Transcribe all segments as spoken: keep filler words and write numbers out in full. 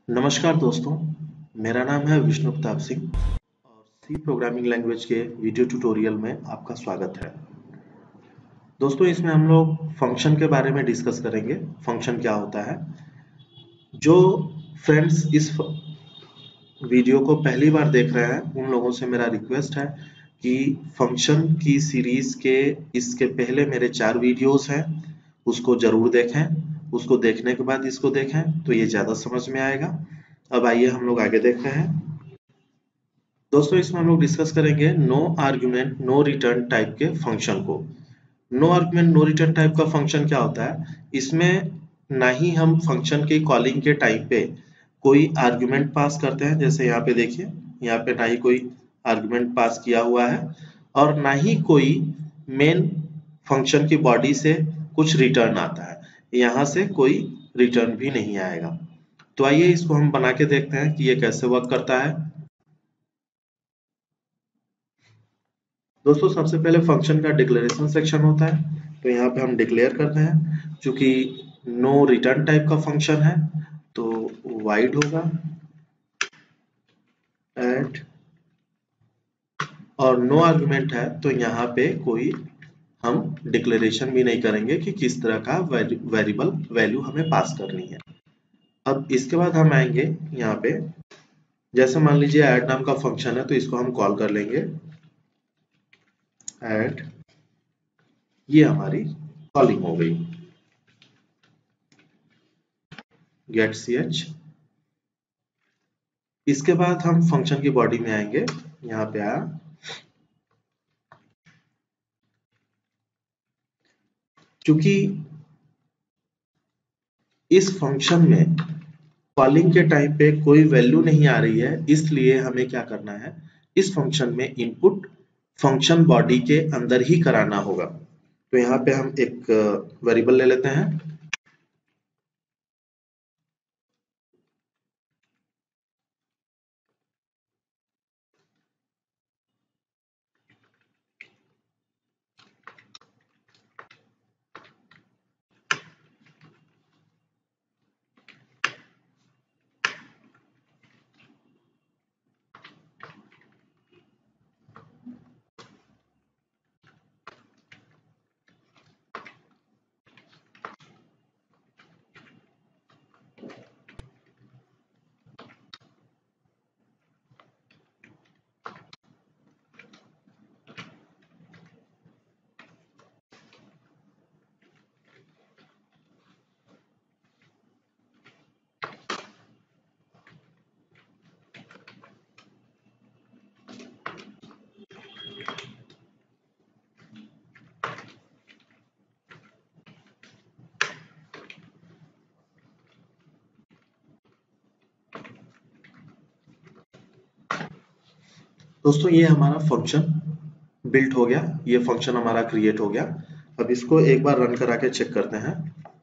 नमस्कार दोस्तों, मेरा नाम है विष्णु प्रताप सिंह और सी प्रोग्रामिंग लैंग्वेज के वीडियो ट्यूटोरियल में आपका स्वागत है। दोस्तों, इसमें हम लोग फंक्शन के बारे में डिस्कस करेंगे। फंक्शन क्या होता है? जो फ्रेंड्स इस वीडियो को पहली बार देख रहे हैं उन लोगों से मेरा रिक्वेस्ट है कि फंक्शन की सीरीज के इसके पहले मेरे चार वीडियोस हैं, उसको जरूर देखें। उसको देखने के बाद इसको देखें तो ये ज्यादा समझ में आएगा। अब आइए हम लोग आगे देखते हैं। दोस्तों, इसमें हम लोग डिस्कस करेंगे no argument no return type के फंक्शन को। No argument no return type का फंक्शन क्या होता है? इसमें ना ही हम फंक्शन की कॉलिंग के टाइम पे कोई आर्गुमेंट पास करते हैं, जैसे यहाँ पे देखिए, यहाँ पे ना ही कोई आर्गुमेंट पास किया हुआ है और ना ही कोई मेन फंक्शन की बॉडी से कुछ रिटर्न आता है। यहाँ से कोई रिटर्न भी नहीं आएगा। तो आइए इसको हम बना के देखते हैं कि ये कैसे वर्क करता है। दोस्तों, सबसे पहले फंक्शन का डिक्लेरेशन सेक्शन होता है, तो यहाँ पे हम डिक्लेयर करते हैं। चूंकि नो रिटर्न टाइप का फंक्शन है तो वाइड होगा एट, और नो आर्गुमेंट है तो यहाँ पे कोई हम डिक्लेरेशन भी नहीं करेंगे कि किस तरह का वेरिएबल वैल्यू हमें पास करनी है। अब इसके बाद हम आएंगे यहाँ पे, जैसे मान लीजिए ऐड नाम का फंक्शन है तो इसको हम कॉल कर लेंगे ऐड। ये हमारी कॉलिंग हो गई गेट सी एच। इसके बाद हम फंक्शन की बॉडी में आएंगे, यहाँ पे आ चूंकि इस फंक्शन में कॉलिंग के टाइम पे कोई वैल्यू नहीं आ रही है, इसलिए हमें क्या करना है, इस फंक्शन में इनपुट फंक्शन बॉडी के अंदर ही कराना होगा। तो यहाँ पे हम एक वेरिएबल ले लेते हैं, दोस्तों ये हमारा फंक्शन बिल्ट हो गया, ये फंक्शन हमारा क्रिएट हो गया। अब इसको एक बार रन करा के चेक करते हैं।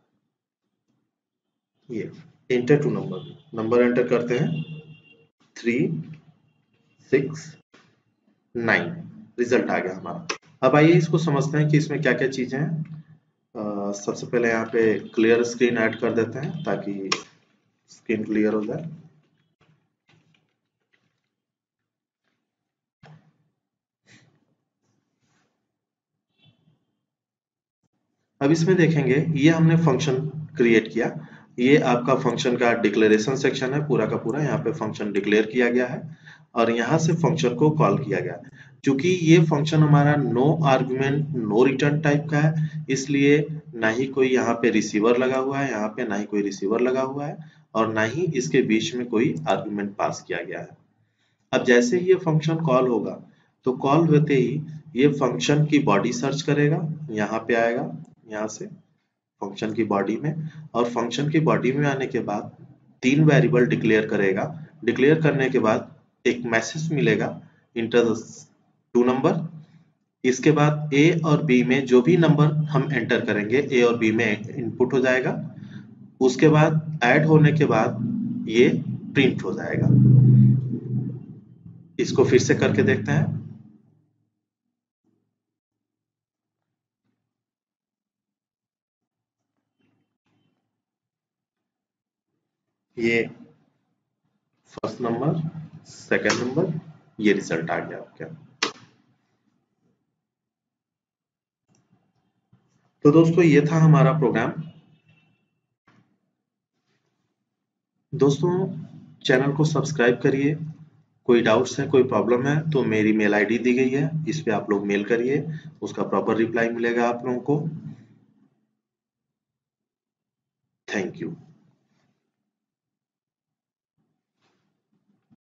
ये enter two number number enter करते हैं, थ्री सिक्स नाइन, रिजल्ट आ गया हमारा। अब आइए इसको समझते हैं कि इसमें क्या क्या चीजें हैं। अ, सबसे पहले यहाँ पे क्लियर स्क्रीन ऐड कर देते हैं ताकि स्क्रीन क्लियर हो जाए। अब इसमें देखेंगे, ये हमने फंक्शन क्रिएट किया। ये आपका फंक्शन का डिक्लेरेशन सेक्शन है, पूरा का पूरा यहाँ पे फंक्शन डिक्लेयर किया गया है और यहाँ से फंक्शन को कॉल किया गया है। क्योंकि ये फंक्शन हमारा no argument no return type का है, इसलिए ना ही कोई यहाँ पे रिसीवर लगा हुआ है, यहाँ पे ना ही कोई रिसीवर लगा हुआ है और ना ही इसके बीच में कोई आर्गुमेंट पास किया गया है। अब जैसे ही ये फंक्शन कॉल होगा तो कॉल होते ही ये फंक्शन की बॉडी सर्च करेगा, यहाँ पे आएगा, यहाँ से फंक्शन की बॉडी में, और फंक्शन की बॉडी में आने के बाद तीन वेरिएबल डिक्लेयर करेगा। डिक्लेयर करने के बाद एक मैसेज मिलेगा, इंटर टू नंबर। इसके बाद ए और बी में जो भी नंबर हम एंटर करेंगे ए और बी में इनपुट हो जाएगा। उसके बाद ऐड होने के बाद ये प्रिंट हो जाएगा। इसको फिर से करके देखते हैं। ये फर्स्ट नंबर, सेकंड नंबर, ये रिजल्ट आ गया आपका। तो दोस्तों ये था हमारा प्रोग्राम। दोस्तों चैनल को सब्सक्राइब करिए। कोई डाउट्स है, कोई प्रॉब्लम है तो मेरी मेल आईडी दी गई है, इस पे आप लोग मेल करिए, उसका प्रॉपर रिप्लाई मिलेगा आप लोगों को। Thank you.